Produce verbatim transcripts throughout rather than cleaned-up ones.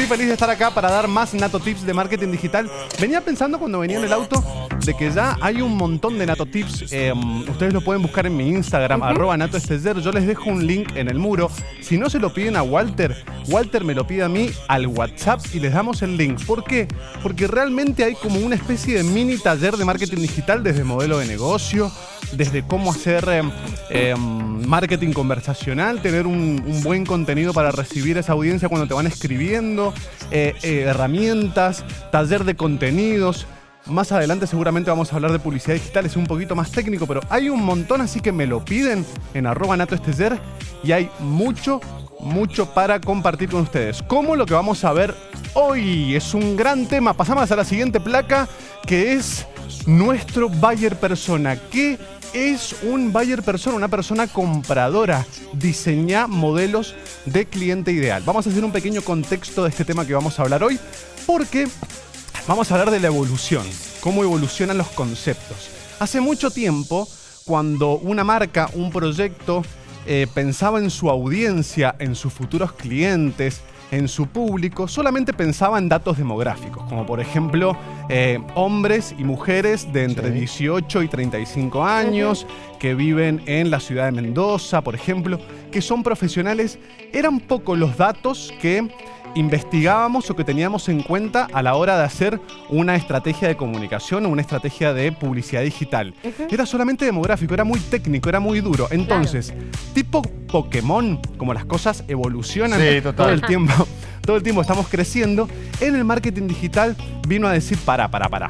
feliz de estar acá para dar más Nato Tips de marketing digital. Venía pensando cuando venía en el auto de que ya hay un montón de Nato Tips. Eh, ustedes lo pueden buscar en mi Instagram, uh-huh. arroba Nato Esteller. Yo les dejo un link en el muro. Si no se lo piden a Walter, Walter me lo pide a mí al WhatsApp y les damos el link. ¿Por qué? Porque realmente hay como una especie de mini taller de marketing digital desde modelo de negocio, desde cómo hacer eh, eh, marketing conversacional, tener un, un buen contenido para recibir esa audiencia cuando te van escribiendo, eh, eh, herramientas, taller de contenidos. Más adelante seguramente vamos a hablar de publicidad digital, es un poquito más técnico, pero hay un montón, así que me lo piden en arroba Nato Esteller y hay mucho, mucho para compartir con ustedes. Como lo que vamos a ver hoy es un gran tema. Pasamos a la siguiente placa, que es nuestro buyer persona. ¿Qué es un buyer persona? Una persona compradora. Diseña modelos de cliente ideal. Vamos a hacer un pequeño contexto de este tema que vamos a hablar hoy, porque vamos a hablar de la evolución, cómo evolucionan los conceptos. Hace mucho tiempo, cuando una marca, un proyecto, eh, pensaba en su audiencia, en sus futuros clientes, en su público, solamente pensaba en datos demográficos, como por ejemplo eh, hombres y mujeres de entre dieciocho y treinta y cinco años, que viven en la ciudad de Mendoza, por ejemplo, que son profesionales. Eran pocos los datos que investigábamos o que teníamos en cuenta a la hora de hacer una estrategia de comunicación o una estrategia de publicidad digital. Uh-huh. Era solamente demográfico, era muy técnico, era muy duro. Entonces, claro, tipo Pokémon, como las cosas evolucionan sí, todo el tiempo, todo el tiempo estamos creciendo, en el marketing digital vino a decir, para, para, para.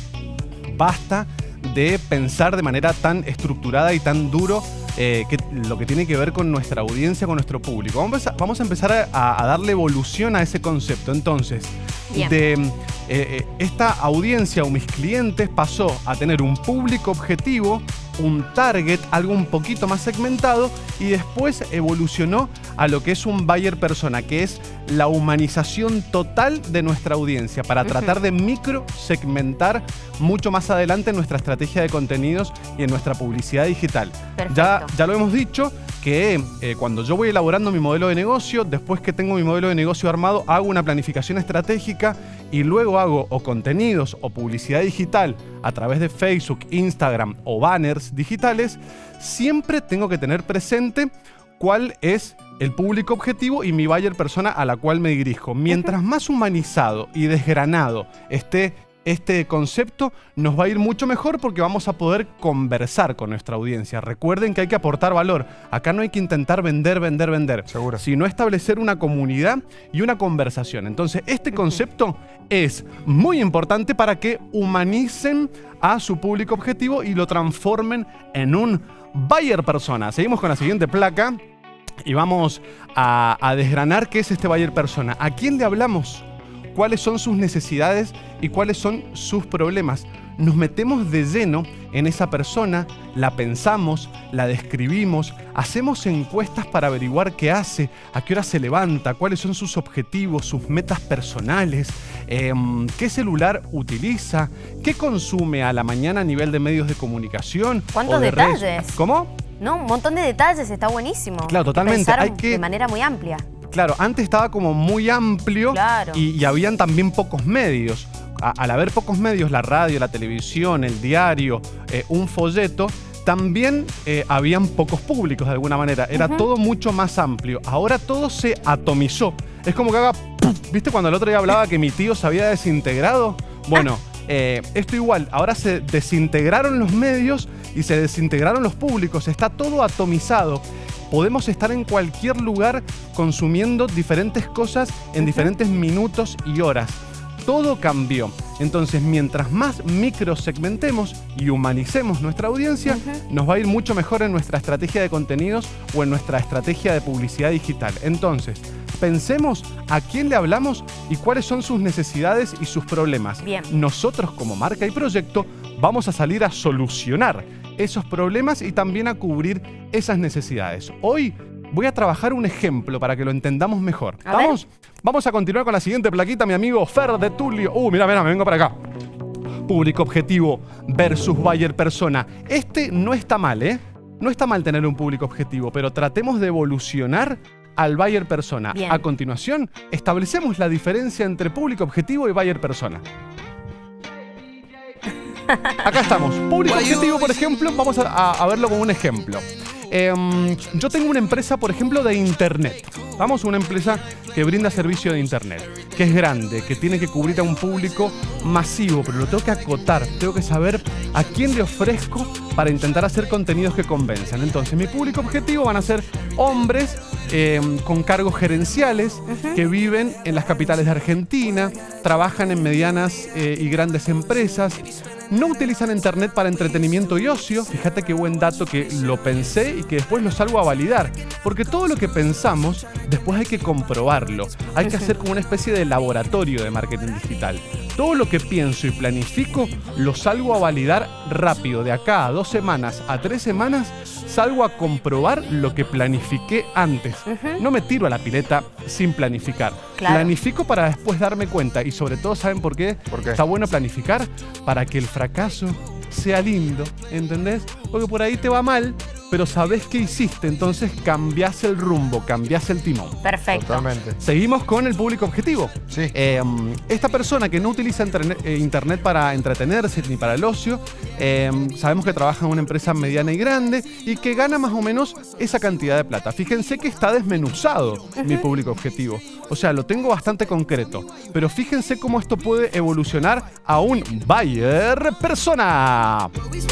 Basta de pensar de manera tan estructurada y tan duro Eh, que, lo que tiene que ver con nuestra audiencia, con nuestro público. Vamos a, vamos a empezar a, a darle evolución a ese concepto. Entonces, Bien. de eh, eh, esta audiencia o mis clientes pasó a tener un público objetivo, un target, algo un poquito más segmentado, y después evolucionó a lo que es un buyer persona, que es la humanización total de nuestra audiencia para uh-huh. tratar de micro segmentar mucho más adelante en nuestra estrategia de contenidos y en nuestra publicidad digital. Ya, ya lo hemos dicho, que eh, cuando yo voy elaborando mi modelo de negocio, después que tengo mi modelo de negocio armado, hago una planificación estratégica y luego hago o contenidos o publicidad digital a través de Facebook, Instagram o banners digitales. Siempre tengo que tener presente cuál es el público objetivo y mi buyer persona a la cual me dirijo. Mientras más humanizado y desgranado esté este concepto, nos va a ir mucho mejor porque vamos a poder conversar con nuestra audiencia. Recuerden que hay que aportar valor. Acá no hay que intentar vender, vender, vender. Seguro. Sino establecer una comunidad y una conversación. Entonces, este concepto es muy importante para que humanicen a su público objetivo y lo transformen en un buyer persona. Seguimos con la siguiente placa y vamos a, a desgranar qué es este buyer persona. ¿A quién le hablamos? ¿Cuáles son sus necesidades y cuáles son sus problemas? Nos metemos de lleno en esa persona, la pensamos, la describimos, hacemos encuestas para averiguar qué hace, a qué hora se levanta, cuáles son sus objetivos, sus metas personales, eh, qué celular utiliza, qué consume a la mañana a nivel de medios de comunicación. ¿Cuántos de detalles? Redes. ¿Cómo? No, un montón de detalles, está buenísimo. Claro, totalmente. Hay que, de manera muy amplia. Claro, antes estaba como muy amplio, claro. y, y habían también pocos medios. A, al haber pocos medios, la radio, la televisión, el diario, eh, un folleto, también eh, habían pocos públicos de alguna manera. Era uh-huh. todo mucho más amplio. Ahora todo se atomizó. Es como que haga... ¿Viste cuando el otro día hablaba que mi tío se había desintegrado? Bueno, eh, esto igual. Ahora se desintegraron los medios y se desintegraron los públicos. Está todo atomizado. Podemos estar en cualquier lugar consumiendo diferentes cosas en uh-huh. diferentes minutos y horas. Todo cambió. Entonces, mientras más micro segmentemos y humanicemos nuestra audiencia, uh-huh. nos va a ir mucho mejor en nuestra estrategia de contenidos o en nuestra estrategia de publicidad digital. Entonces, pensemos a quién le hablamos y cuáles son sus necesidades y sus problemas. Bien. Nosotros, como marca y proyecto, vamos a salir a solucionar esos problemas y también a cubrir esas necesidades. Hoy voy a trabajar un ejemplo para que lo entendamos mejor. A ¿Vamos? Vamos a continuar con la siguiente plaquita, mi amigo Fer de Tulio. Uh, mira, mira, me vengo para acá. Público objetivo versus buyer persona. Este no está mal, ¿eh? No está mal tener un público objetivo, pero tratemos de evolucionar al buyer persona. Bien. A continuación, establecemos la diferencia entre público objetivo y buyer persona. Acá estamos. Público objetivo, por ejemplo, vamos a, a, a verlo como un ejemplo. Eh, yo tengo una empresa, por ejemplo, de internet. Vamos, una empresa que brinda servicio de internet, que es grande, que tiene que cubrir a un público masivo, pero lo tengo que acotar, tengo que saber a quién le ofrezco para intentar hacer contenidos que convenzan. Entonces, mi público objetivo van a ser hombres eh, con cargos gerenciales, uh-huh. que viven en las capitales de Argentina, trabajan en medianas eh, y grandes empresas, no utilizan internet para entretenimiento y ocio. Fíjate qué buen dato, que lo pensé y que después lo salgo a validar. Porque todo lo que pensamos, después hay que comprobarlo. Hay que hacer como una especie de laboratorio de marketing digital. Todo lo que pienso y planifico, lo salgo a validar rápido. De acá a dos semanas, a tres semanas, salgo a comprobar lo que planifiqué antes. Uh-huh. No me tiro a la pileta sin planificar. Claro. Planifico para después darme cuenta. Y sobre todo, ¿saben por qué? ¿Por qué? Está bueno planificar para que el fracaso sea lindo, ¿entendés? Porque por ahí te va mal, pero sabés qué hiciste, entonces cambiás el rumbo, cambiás el timón. Perfecto. Totalmente. Seguimos con el público objetivo. Sí. Eh, esta persona que no utiliza internet, eh, internet para entretenerse ni para el ocio, eh, sabemos que trabaja en una empresa mediana y grande y que gana más o menos esa cantidad de plata. Fíjense que está desmenuzado uh-huh. mi público objetivo. O sea, lo tengo bastante concreto. Pero fíjense cómo esto puede evolucionar a un buyer persona.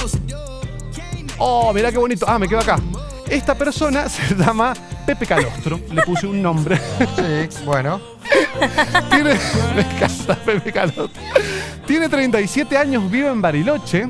Oh, mirá qué bonito. Ah, me quedo acá. Esta persona se llama Pepe Calostro. Le puse un nombre. Sí, bueno. Tiene, me encanta Pepe Calostro. Tiene treinta y siete años, vive en Bariloche.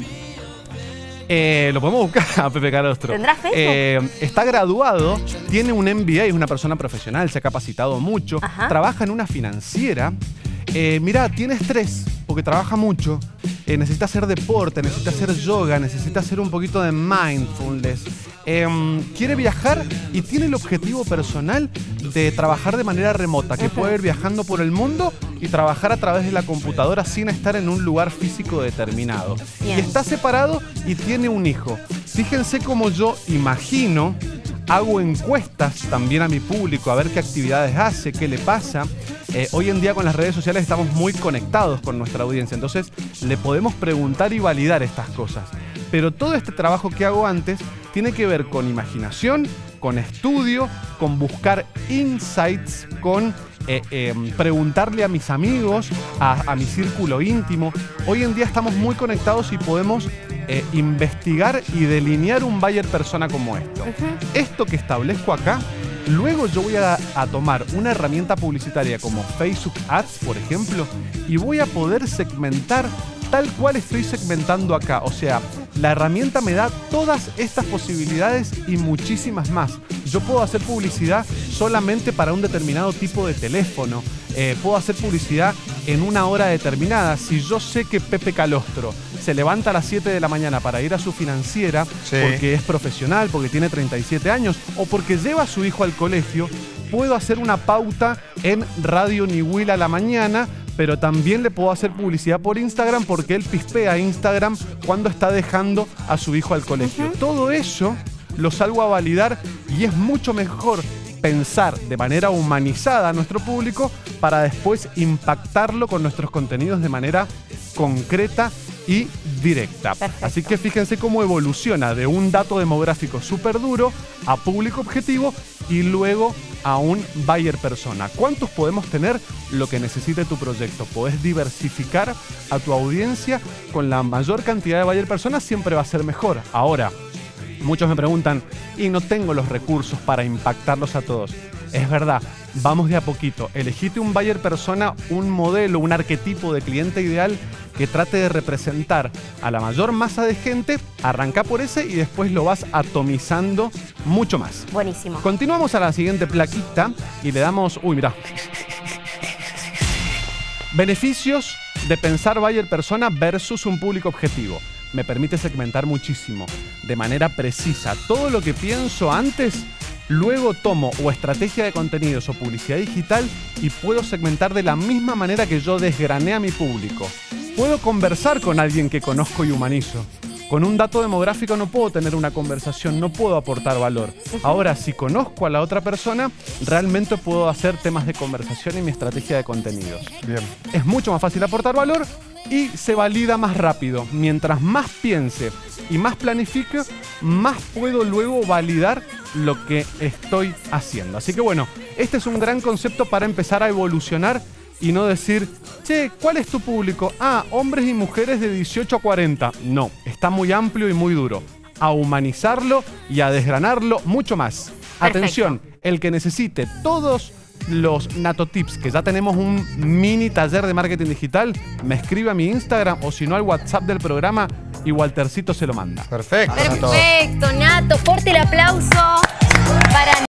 Eh, lo podemos buscar a Pepe Calostro. ¿Tendrá Facebook? Eh, está graduado, tiene un M B A, es una persona profesional, se ha capacitado mucho. Ajá. Trabaja en una financiera. Eh, mirá, tiene estrés porque trabaja mucho. Eh, necesita hacer deporte, necesita hacer yoga, necesita hacer un poquito de mindfulness. Eh, quiere viajar y tiene el objetivo personal de trabajar de manera remota, que uh-huh. puede ir viajando por el mundo y trabajar a través de la computadora sin estar en un lugar físico determinado. Bien. Y está separado y tiene un hijo. Fíjense cómo yo imagino, hago encuestas también a mi público a ver qué actividades hace, qué le pasa. Eh, hoy en día con las redes sociales estamos muy conectados con nuestra audiencia, entonces le podemos preguntar y validar estas cosas. Pero todo este trabajo que hago antes tiene que ver con imaginación, con estudio, con buscar insights, con eh, eh, preguntarle a mis amigos, a, a mi círculo íntimo. Hoy en día estamos muy conectados y podemos eh, investigar y delinear un buyer persona como esto. Uh-huh. Esto que establezco acá, luego yo voy a, a tomar una herramienta publicitaria como Facebook Ads, por ejemplo, y voy a poder segmentar tal cual estoy segmentando acá. O sea, la herramienta me da todas estas posibilidades y muchísimas más. Yo puedo hacer publicidad solamente para un determinado tipo de teléfono. Eh, puedo hacer publicidad en una hora determinada. Si yo sé que Pepe Calostro se levanta a las siete de la mañana para ir a su financiera, sí, porque es profesional, porque tiene treinta y siete años o porque lleva a su hijo al colegio, puedo hacer una pauta en Radio Niwil a la mañana, pero también le puedo hacer publicidad por Instagram porque él pispea Instagram cuando está dejando a su hijo al colegio. Uh-huh. Todo eso lo salgo a validar y es mucho mejor pensar de manera humanizada a nuestro público para después impactarlo con nuestros contenidos de manera concreta y directa. Perfecto. Así que fíjense cómo evoluciona de un dato demográfico súper duro a público objetivo y luego a un buyer persona. ¿Cuántos podemos tener? Lo que necesite tu proyecto. Podés diversificar a tu audiencia con la mayor cantidad de buyer personas, siempre va a ser mejor. Ahora, muchos me preguntan, y no tengo los recursos para impactarlos a todos. Es verdad, vamos de a poquito. Elegite un buyer persona, un modelo, un arquetipo de cliente ideal que trate de representar a la mayor masa de gente. Arranca por ese y después lo vas atomizando mucho más. Buenísimo. Continuamos a la siguiente plaquita y le damos... Uy, mirá. Beneficios de pensar buyer persona versus un público objetivo. Me permite segmentar muchísimo, de manera precisa. Todo lo que pienso antes, luego tomo o estrategia de contenidos o publicidad digital y puedo segmentar de la misma manera que yo desgrané a mi público. Puedo conversar con alguien que conozco y humanizo. Con un dato demográfico no puedo tener una conversación, no puedo aportar valor. Ahora, si conozco a la otra persona, realmente puedo hacer temas de conversación y mi estrategia de contenidos. Bien. Es mucho más fácil aportar valor y se valida más rápido. Mientras más piense y más planifique, más puedo luego validar lo que estoy haciendo. Así que bueno, este es un gran concepto para empezar a evolucionar y no decir, che, ¿cuál es tu público? Ah, hombres y mujeres de dieciocho a cuarenta. No, está muy amplio y muy duro. A humanizarlo y a desgranarlo mucho más. Perfecto. Atención, el que necesite todos los Natotips, que ya tenemos un mini taller de marketing digital, me escribe a mi Instagram o si no al WhatsApp del programa y Waltercito se lo manda. Perfecto. Nato. Perfecto, Nato. Fuerte el aplauso para